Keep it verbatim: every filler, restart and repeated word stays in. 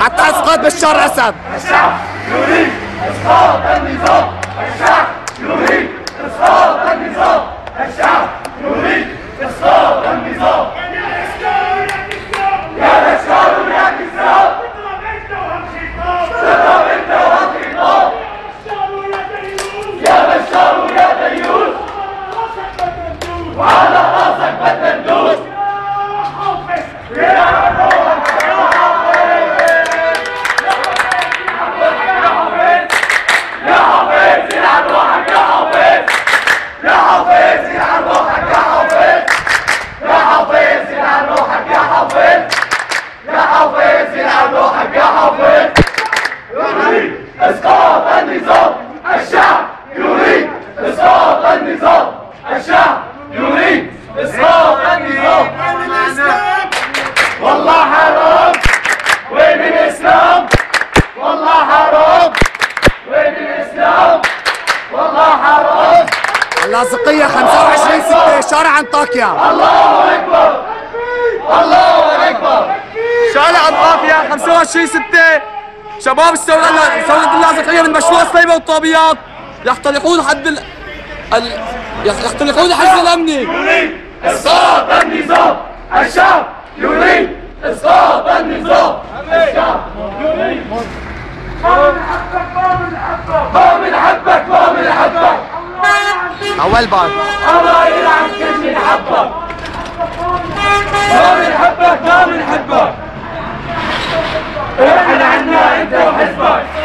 حتى اسقاط بشار الاسد. الشعب يريد اسقاط النظام. الشعب يريد اسقاط النظام. الشعب يريد اسقاط النظام. يا بشار يا كذاب. تضرب انت وهمشي طاب. يا بشار يا ديوث. وعلى راسك بدنا ندوس. يا حافظ يا حافظ يا حافظ يلعن روحك يا حافظ. يا حافظ يلعن روحك يا حافظ. يا حافظ يلعن روحك يا حافظ. يا حافظ يلعن روحك يا حافظ. يريد اسقاط النظام. الشعب يريد اسقاط النظام. الشعب يريد اسقاط النظام. والله حرام. وين الاسلام؟ والله حرام. وين الاسلام؟ والله حرام. اللاذقية خمسة وعشرين ستة شارع انطاكيا. الله اكبر. الله اكبر. شارع انطاكيا خمسة وعشرين ستة. شباب الثورة ثورة اللاذقية من مشروع الصيبة والطابيات يخترقون حد ال... ال... يخترقون الحجز الأمني. يريد اسقاط النظام. الشعب يريد اسقاط النظام. الشعب يريد. ما بنحبك ما بنحبك ما بنحبك ما بنحبك. أول بار. الله يلعن كل من حبك. ما بنحبك ما بنحبك. احنا عنا انت وحزبك.